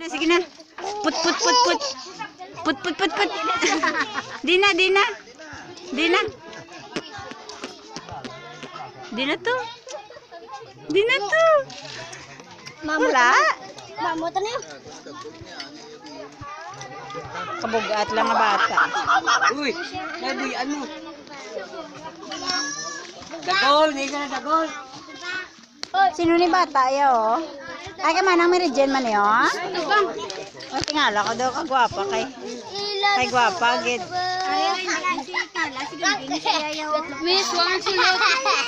Sige na. Put. Put. Di na. Di na to. Wala. Mamutan na yun. Kabugat lang nga bata. Uy, nabuyan mo. Dagol, hindi ka na dagol. Sino ni bata yo? Ay ka manang Merijen man yo? O tingala ko daw kagwapa kay. Kay gwapa gid. Miss, wang sulot.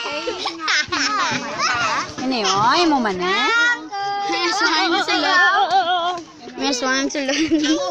Ini oy mo man eh. Miss, wang sulot. Miss, wang sulot.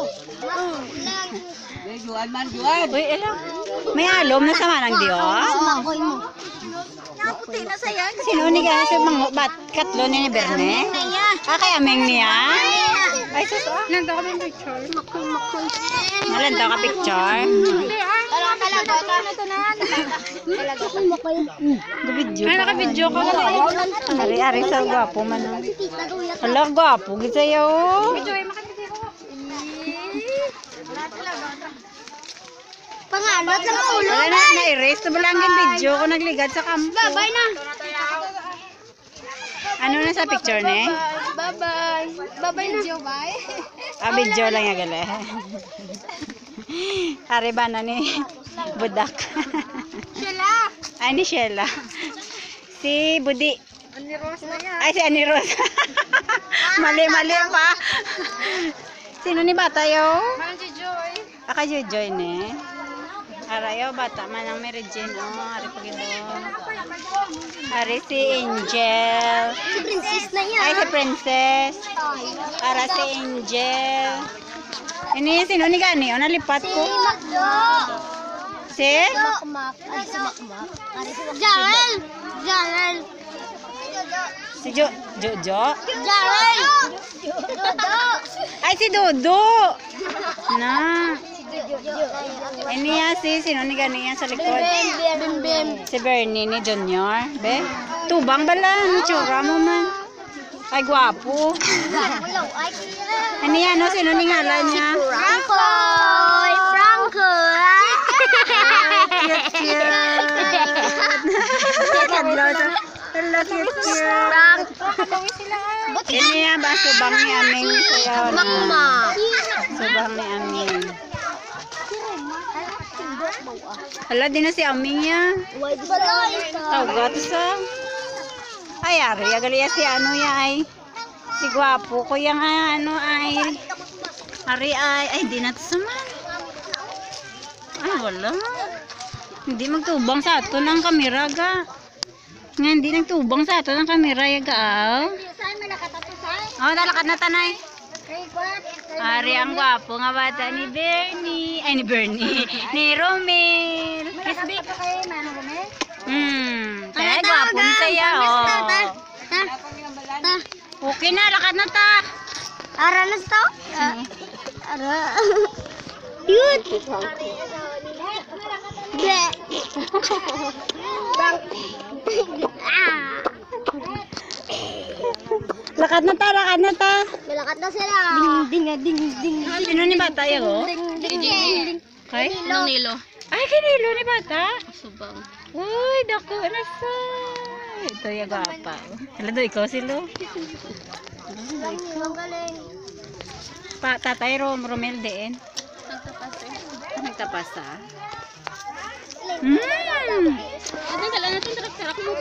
Juan man, Juan. Uy, ela. May alom na sa manang Dios. Sumakoy mo. Naputi na sayang. Sino ni ka sa mga bat katlo ni Berne? Kay ameng niya. Ay sus. Nanda ka ng picture. Makoy. Nalanta ka picture. Talaga na to na. Talaga ko makoy. Video. Ay, naka-video ko. Ari sa gwapo man. Hala gwapo gid sayo. Video ay makapiti ko. Pangalat lang ulo. Wala na erase to balangin video ko nagligad sa kampo. Bye na. Ano na sa picture ne? Bye-bye. Bye-bye na. Bye. Ah, video lang ya gale. Ari ba na ni budak. Sheila. Ay ni Sheila. Si Budi. Ani Rose na yan. Ay si Ani Rose. Mali pa. Sino ni bata yo? Parang si Joy. Aka Joy ne. Arayo bata man ang Merijen ari pagido. Ari si Angel. Si Princess na yan. Ay si Princess. Ara si Angel. Ini sino ni gani? O nalipat Si ko. Macdo. Si? Makmak. Ay, si Makmak. Jarel. Jarel. Si Jojo. Jarel. Dodo. Ay si Dodo. Na. Ini ya si sino ni gani yan sa likod? Bim. Si Bernie ni Junior. Be? Tubang bala. Ang tsura mo man. Ay gwapo. Ay, Ano yan? No? Sino ni ngalan niya? Francoy. Cute. Hello, cute. Ini yan ba? Subang ni Aming. Sayaw na. Makmak. Subang ni Aming. Hala, di na si Aming yan. Tawag to sa. Ay, ari. Agali si ano ya ay. Si gwapo ko yung ano ay. Ari ay. Ay, di na to sa man. Ay, wala. Hindi magtubang sa ato ng kamera ga. Nga, hindi nagtubang sa ato ng kamera ya ga. Saan man nakatatusay? Oh, nalakad na tanay. Record. Ari ang gwapo nga bata ni Bernie. Ay, ni Bernie. Ni Romel. Kiss me. Kay Manong Gomez. Kaya gwapo ni saya, oh. Ta. Okay na, lakad na ta. Ara na to? Ara. Yun. Ble. Lakad na ta. Malakat na sila. Ding. Sino ni bata yan, oh? Ding. Kay? Nilo. Ay, kinilo ni bata. Subang. Uy, dako na sa. Ito yung gwapa. Hala do, ikaw silo. Ang galing. Tatay Romel din. Nagtapasay. Nagtapasa.